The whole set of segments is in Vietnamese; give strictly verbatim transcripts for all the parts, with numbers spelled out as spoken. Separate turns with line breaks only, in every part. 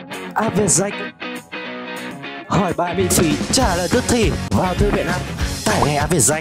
áp Việt Danh. Hỏi bài miễn phí, trả lời tức thì vào thư viện app, tải ngay áp Việt Danh.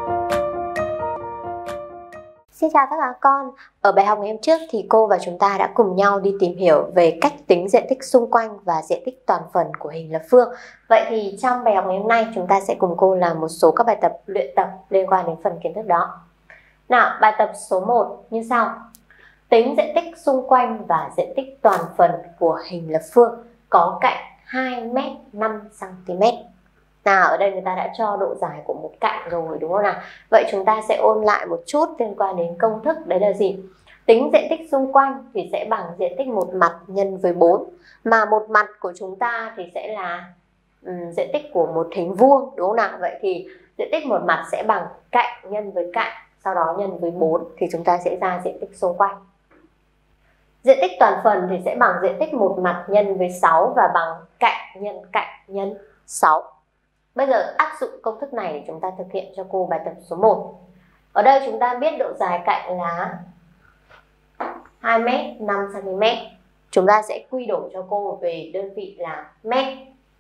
Xin chào tất cả các con. Ở bài học ngày hôm trước thì cô và chúng ta đã cùng nhau đi tìm hiểu về cách tính diện tích xung quanh và diện tích toàn phần của hình lập phương. Vậy thì trong bài học ngày hôm nay chúng ta sẽ cùng cô làm một số các bài tập luyện tập liên quan đến phần kiến thức đó. Nào, bài tập số một như sau. Tính diện tích xung quanh và diện tích toàn phần của hình lập phương có cạnh hai mét năm xăng-ti-mét. Nào, ở đây người ta đã cho độ dài của một cạnh rồi đúng không nào? Vậy chúng ta sẽ ôn lại một chút liên quan đến công thức. Đấy là gì? Tính diện tích xung quanh thì sẽ bằng diện tích một mặt nhân với bốn. Mà một mặt của chúng ta thì sẽ là um, diện tích của một hình vuông đúng không nào? Vậy thì diện tích một mặt sẽ bằng cạnh nhân với cạnh, sau đó nhân với bốn thì chúng ta sẽ ra diện tích xung quanh. Diện tích toàn phần thì sẽ bằng diện tích một mặt nhân với sáu và bằng cạnh nhân cạnh nhân sáu. Bây giờ áp dụng công thức này để chúng ta thực hiện cho cô bài tập số một. Ở đây chúng ta biết độ dài cạnh là hai mét năm xăng-ti-mét. Chúng ta sẽ quy đổi cho cô về đơn vị là mét.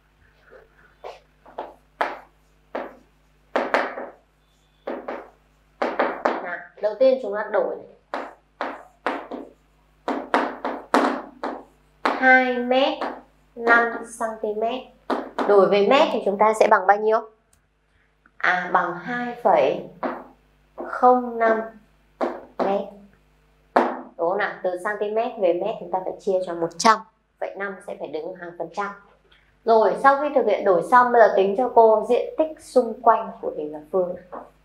Nào, đầu tiên chúng ta đổi hai mét năm xăng-ti-mét. Đổi về mét thì chúng ta sẽ bằng bao nhiêu? À, bằng hai phẩy không năm mét. Đúng không nào? Từ cm về mét chúng ta phải chia cho một trăm. Vậy năm sẽ phải đứng hàng phần trăm. Rồi, sau khi thực hiện đổi xong, bây giờ tính cho cô diện tích xung quanh của hình lập phương.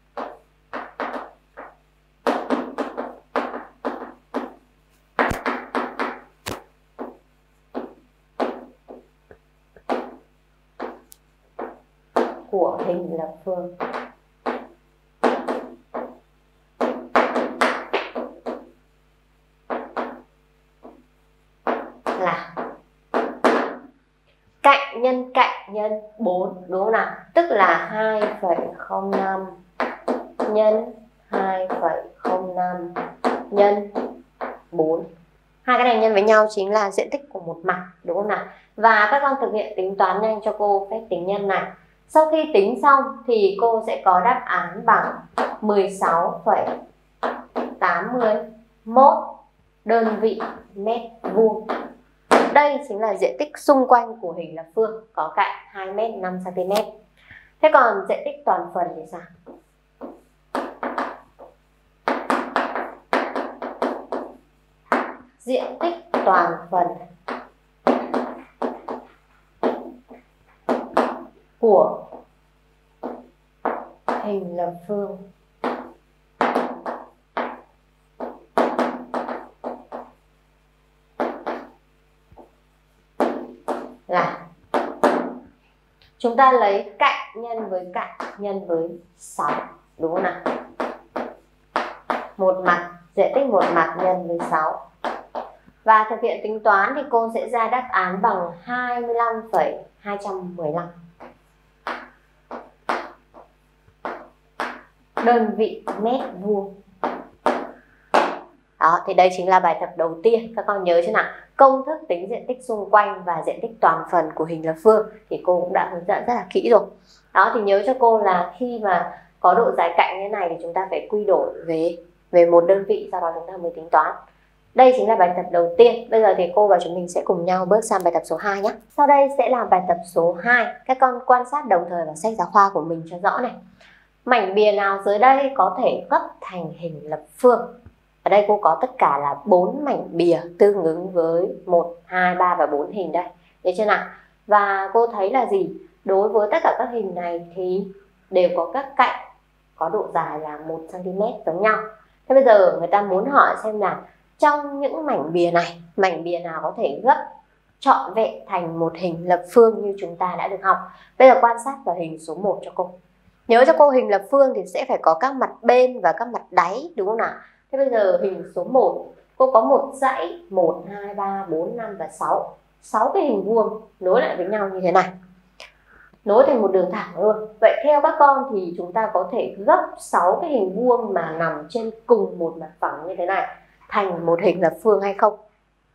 Của hình lập phương là cạnh nhân cạnh nhân bốn đúng không nào? Tức là hai phẩy không năm nhân hai phẩy không năm nhân bốn. Hai cái này nhân với nhau chính là diện tích của một mặt đúng không nào? Và các con thực hiện tính toán nhanh cho cô phép tính nhân này. Sau khi tính xong thì cô sẽ có đáp án bằng mười sáu phẩy tám mươi mốt đơn vị mét vuông. Đây chính là diện tích xung quanh của hình lập phương có cạnh hai mét năm xăng-ti-mét. Thế còn diện tích toàn phần thì sao? Diện tích toàn phần của hình lập phương là chúng ta lấy cạnh nhân với cạnh nhân với sáu đúng không nào? Một mặt, diện tích một mặt nhân với sáu. Và thực hiện tính toán thì cô sẽ ra đáp án bằng hai mươi lăm phẩy hai trăm mười lăm đơn vị mét vuông. Đó, thì đây chính là bài tập đầu tiên. Các con nhớ chưa nào? Công thức tính diện tích xung quanh và diện tích toàn phần của hình lập phương thì cô cũng đã hướng dẫn rất là kỹ rồi. Đó, thì nhớ cho cô là khi mà có độ dài cạnh như thế này thì chúng ta phải quy đổi về về một đơn vị, sau đó chúng ta mới tính toán. Đây chính là bài tập đầu tiên. Bây giờ thì cô và chúng mình sẽ cùng nhau bước sang bài tập số hai nhé. Sau đây sẽ là bài tập số hai. Các con quan sát đồng thời vào sách giáo khoa của mình cho rõ này. Mảnh bìa nào dưới đây có thể gấp thành hình lập phương? Ở đây cô có tất cả là bốn mảnh bìa tương ứng với một, hai, ba và bốn hình đây. Được chưa nào? Và cô thấy là gì? Đối với tất cả các hình này thì đều có các cạnh có độ dài là một xăng-ti-mét giống nhau. Thế bây giờ người ta muốn hỏi xem là trong những mảnh bìa này, mảnh bìa nào có thể gấp trọn vẹn thành một hình lập phương như chúng ta đã được học. Bây giờ quan sát vào hình số một cho cô. Nhớ cho cô hình lập phương thì sẽ phải có các mặt bên và các mặt đáy đúng không nào? Thế bây giờ hình số một, cô có một dãy một, hai, ba, bốn, năm và sáu. sáu cái hình vuông nối lại với nhau như thế này. Nối thành một đường thẳng luôn. Vậy theo các con thì chúng ta có thể gấp sáu cái hình vuông mà nằm trên cùng một mặt phẳng như thế này thành một hình lập phương hay không?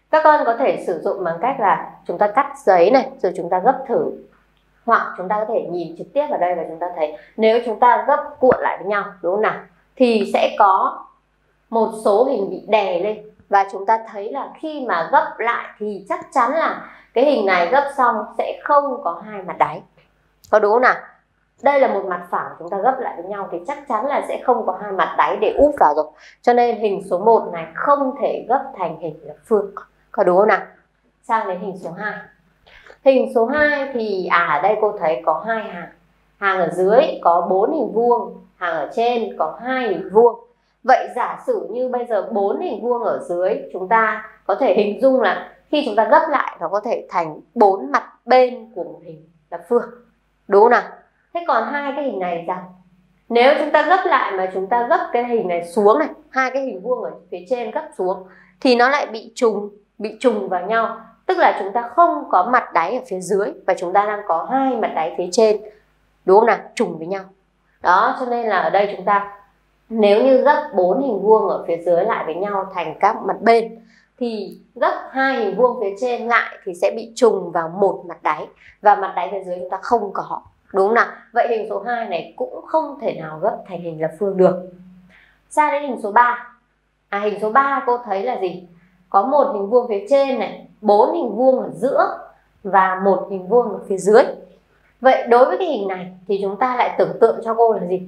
Các con có thể sử dụng bằng cách là chúng ta cắt giấy này, rồi chúng ta gấp thử. Hoặc chúng ta có thể nhìn trực tiếp vào đây và chúng ta thấy nếu chúng ta gấp cuộn lại với nhau, đúng không nào? Thì sẽ có một số hình bị đè lên. Và chúng ta thấy là khi mà gấp lại thì chắc chắn là cái hình này gấp xong sẽ không có hai mặt đáy. Có đúng không nào? Đây là một mặt phẳng, chúng ta gấp lại với nhau thì chắc chắn là sẽ không có hai mặt đáy để úp vào rồi. Cho nên hình số một này không thể gấp thành hình lập phương. Có đúng không nào? Sang đến hình số hai. Hình số hai thì à ở đây cô thấy có hai hàng. Hàng ở dưới có bốn hình vuông, hàng ở trên có hai hình vuông. Vậy giả sử như bây giờ bốn hình vuông ở dưới, chúng ta có thể hình dung là khi chúng ta gấp lại nó có thể thành bốn mặt bên của một hình lập phương. Đúng không nào? Thế còn hai cái hình này rằng nếu chúng ta gấp lại mà chúng ta gấp cái hình này xuống này, hai cái hình vuông ở phía trên gấp xuống thì nó lại bị trùng, bị trùng vào nhau. Tức là chúng ta không có mặt đáy ở phía dưới và chúng ta đang có hai mặt đáy phía trên. Đúng không nào? Trùng với nhau. Đó, cho nên là ở đây chúng ta nếu như gấp bốn hình vuông ở phía dưới lại với nhau thành các mặt bên thì gấp hai hình vuông phía trên lại thì sẽ bị trùng vào một mặt đáy và mặt đáy phía dưới chúng ta không có. Đúng không nào? Vậy hình số hai này cũng không thể nào gấp thành hình lập phương được. Sang đến hình số ba. À hình số ba cô thấy là gì? Có một hình vuông phía trên này, bốn hình vuông ở giữa và một hình vuông ở phía dưới. Vậy đối với cái hình này thì chúng ta lại tưởng tượng cho cô là gì?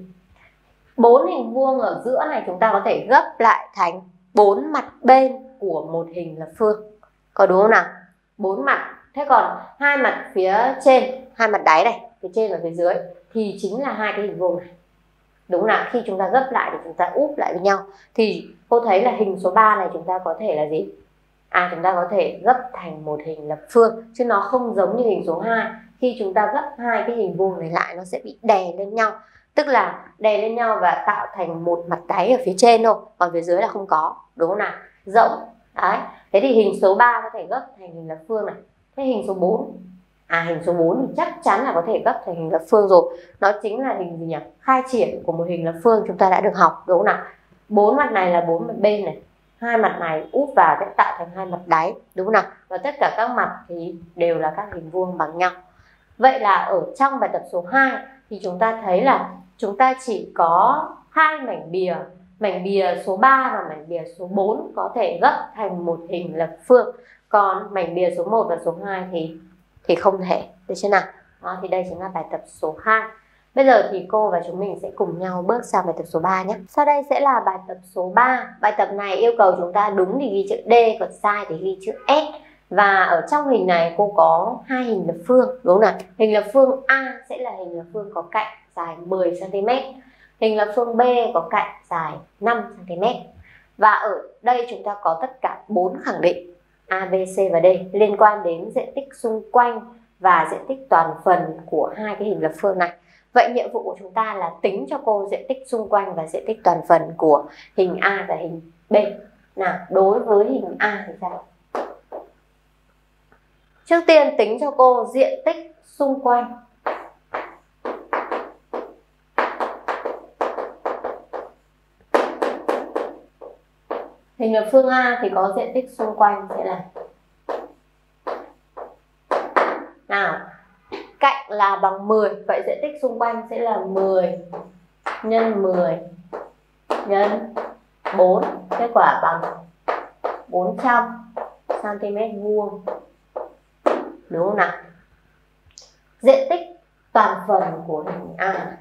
Bốn hình vuông ở giữa này chúng ta có thể gấp lại thành bốn mặt bên của một hình lập phương. Có đúng không nào? Bốn mặt. Thế còn hai mặt phía trên, hai mặt đáy này, phía trên và phía dưới thì chính là hai cái hình vuông này. Đúng là khi chúng ta gấp lại thì chúng ta úp lại với nhau. Thì cô thấy là hình số ba này chúng ta có thể là gì? À chúng ta có thể gấp thành một hình lập phương. Chứ nó không giống như hình số hai. Khi chúng ta gấp hai cái hình vuông này lại nó sẽ bị đè lên nhau. Tức là đè lên nhau và tạo thành một mặt đáy ở phía trên thôi. Còn phía dưới là không có. Đúng không nào? Rộng. Đấy. Thế thì hình số ba có thể gấp thành hình lập phương này. Thế hình số bốn. À hình số bốn thì chắc chắn là có thể gấp thành hình lập phương rồi. Nó chính là hình gì nhỉ? Khai triển của một hình lập phương chúng ta đã được học. Đúng không nào? Bốn mặt này là bốn mặt bên này. Hai mặt này úp vào sẽ tạo thành hai mặt đáy. Đúng không nào? Và tất cả các mặt thì đều là các hình vuông bằng nhau. Vậy là ở trong bài tập số hai thì chúng ta thấy là chúng ta chỉ có hai mảnh bìa. Mảnh bìa số ba và mảnh bìa số bốn có thể gấp thành một hình lập phương. Còn mảnh bìa số một và số hai thì thì không thể. Được chưa nào? Đó, thì đây chính là bài tập số hai. Bây giờ thì cô và chúng mình sẽ cùng nhau bước sang bài tập số ba nhé. Sau đây sẽ là bài tập số ba. Bài tập này yêu cầu chúng ta đúng thì ghi chữ D, còn sai thì ghi chữ S. Và ở trong hình này cô có hai hình lập phương. Đúng không nào? Hình lập phương A sẽ là hình lập phương có cạnh dài mười xăng ti mét. Hình lập phương B có cạnh dài năm xăng ti mét. Và ở đây chúng ta có tất cả bốn khẳng định A, B, C và D liên quan đến diện tích xung quanh và diện tích toàn phần của hai cái hình lập phương này. Vậy nhiệm vụ của chúng ta là tính cho cô diện tích xung quanh và diện tích toàn phần của hình A và hình B. Nào, đối với hình A thì sao? Trước tiên tính cho cô diện tích xung quanh. Hình lập phương A thì có diện tích xung quanh sẽ là nào, cạnh là bằng mười, vậy diện tích xung quanh sẽ là mười nhân mười nhân bốn, kết quả bằng bốn trăm xăng ti mét vuông. Đúng không nào? Diện tích toàn phần của hình A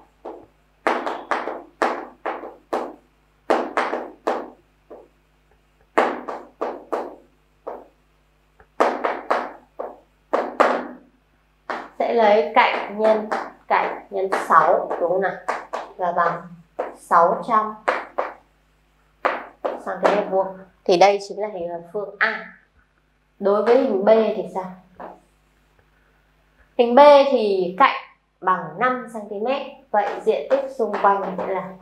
sẽ lấy cạnh nhân cạnh nhân sáu, đúng không nào? Và bằng sáu trăm xăng ti mét vuông. Thì đây chính là hình lập phương A. Đối với hình B thì sao? Hình B thì cạnh bằng năm xăng ti mét. Vậy diện tích xung quanh sẽ là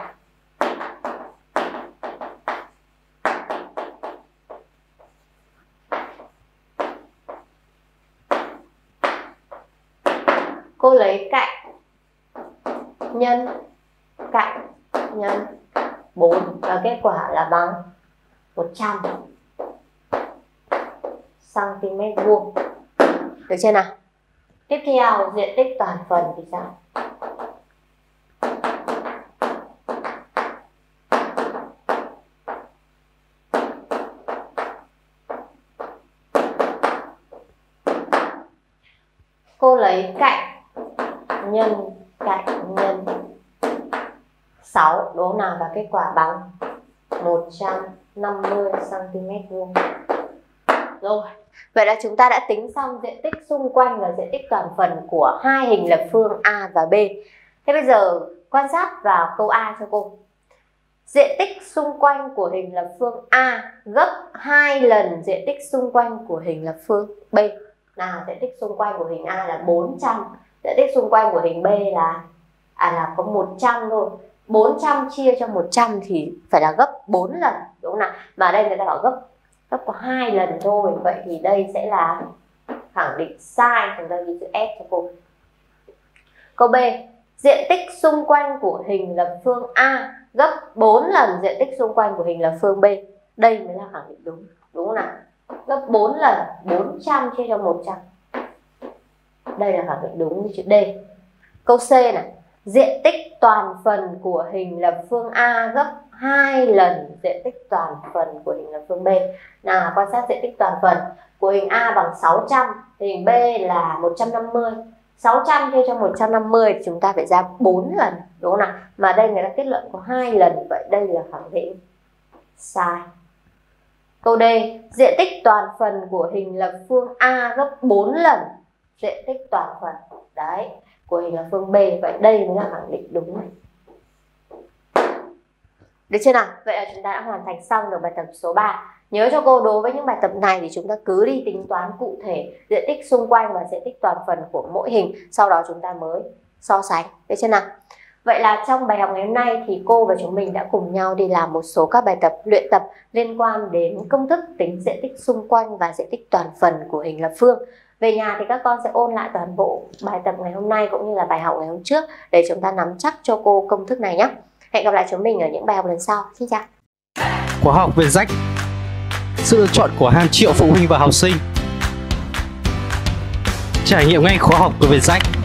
cô lấy cạnh nhân cạnh nhân bốn và kết quả là bằng một trăm. xăng-ti-mét vuông. Được chưa nào? Tiếp theo diện tích toàn phần thì sao? Cô lấy cạnh nhân cạnh nhân sáu, đúng không nào? Và kết quả bằng một trăm năm mươi xăng-ti-mét vuông. Rồi, vậy là chúng ta đã tính xong diện tích xung quanh và diện tích toàn phần của hai hình lập phương A và B. Thế bây giờ quan sát vào câu A cho cô. Diện tích xung quanh của hình lập phương A gấp hai lần diện tích xung quanh của hình lập phương B. Nào, diện tích xung quanh của hình A là bốn trăm, diện tích xung quanh của hình B là à là có một trăm thôi. bốn trăm chia cho một trăm thì phải là gấp bốn lần, đúng không nào? Mà ở đây người ta bảo gấp gấp có hai lần thôi. Vậy thì đây sẽ là khẳng định sai, chúng ta ghi chữ S cho cô. Câu B, diện tích xung quanh của hình lập phương A gấp bốn lần diện tích xung quanh của hình lập phương B. Đây mới là khẳng định đúng, đúng không nào? Gấp bốn lần, bốn trăm chia cho một trăm. Đây là khẳng định đúng với chữ D. Câu C này, diện tích toàn phần của hình lập phương A gấp hai lần diện tích toàn phần của hình lập phương B. Nào, quan sát diện tích toàn phần của hình A bằng sáu trăm, hình B là một trăm năm mươi. sáu trăm chia cho một trăm năm mươi thì chúng ta phải ra bốn lần, đúng không nào? Mà đây người ta kết luận có hai lần, vậy đây là khẳng định sai. Câu D, diện tích toàn phần của hình lập phương A gấp bốn lần diện tích toàn phần đấy của hình lập phương B, vậy đây mới là khẳng định đúng này. Được chưa nào? Vậy là chúng ta đã hoàn thành xong được bài tập số ba. Nhớ cho cô, đối với những bài tập này thì chúng ta cứ đi tính toán cụ thể diện tích xung quanh và diện tích toàn phần của mỗi hình, sau đó chúng ta mới so sánh. Được chưa nào? Vậy là trong bài học ngày hôm nay thì cô và chúng mình đã cùng nhau đi làm một số các bài tập luyện tập liên quan đến công thức tính diện tích xung quanh và diện tích toàn phần của hình lập phương. Về nhà thì các con sẽ ôn lại toàn bộ bài tập ngày hôm nay cũng như là bài học ngày hôm trước để chúng ta nắm chắc cho cô công thức này nhé. Hẹn gặp lại chúng mình ở những bài học lần sau. Xin chào.
Khóa học về rách, sự lựa chọn của hàng triệu phụ huynh và học sinh. Trải nghiệm ngay khóa học của Vietjet.